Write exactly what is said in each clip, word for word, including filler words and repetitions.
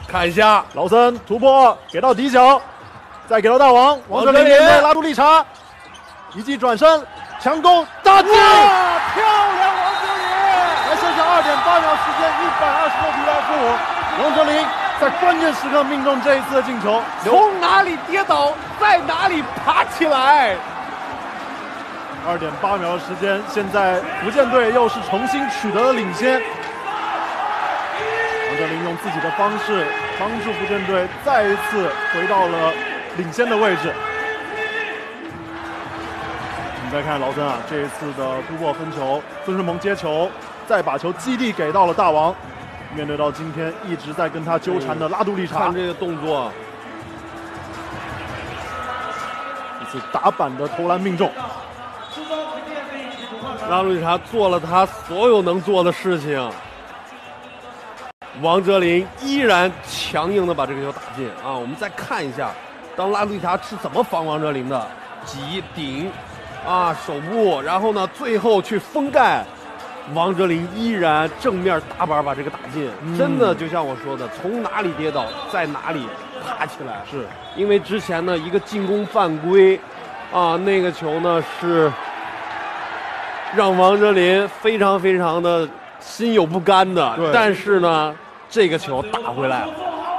看一下劳森突破给到底角，再给到大王，王哲林面对拉杜利查，一记转身强攻打进，漂亮王哲林！还剩下二点八秒时间，一百二十六比二十五，王哲林在关键时刻命中这一次的进球， 从哪里跌倒，在哪里爬起来。 二点八秒的时间，现在福建队又是重新取得了领先。王哲林用自己的方式帮助福建队再一次回到了领先的位置。我们再看劳森啊，这一次的突破分球，孙顺鹏接球，再把球基地给到了大王。面对到今天一直在跟他纠缠的拉杜利查， 看这个动作， 一次打板的投篮命中。 拉杜利查做了他所有能做的事情，王哲林依然强硬的把这个球打进啊！我们再看一下，当拉杜利查是怎么防王哲林的，挤顶啊手部，然后呢最后去封盖，王哲林依然正面打板把这个打进，嗯、真的就像我说的，从哪里跌倒在哪里爬起来。 是因为之前呢一个进攻犯规啊，那个球呢是让王哲林非常非常的心有不甘的，但是呢这个球打回来了。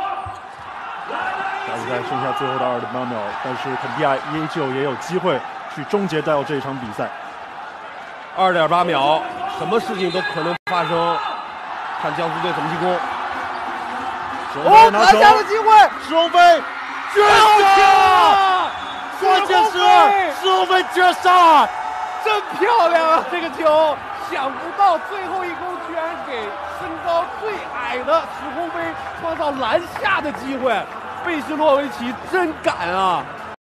加时赛剩下最后的二点八秒，但是肯蒂亚依旧也有机会去终结掉这一场比赛。 二点八秒，什么事情都可能发生，看江苏队怎么进攻。 哦，拿下的机会， 施鸿飞绝杀！关键是施鸿飞绝杀， 真漂亮啊！这个球，想不到最后一攻居然给身高最矮的施鸿飞创造篮下的机会，贝什洛维奇真敢啊！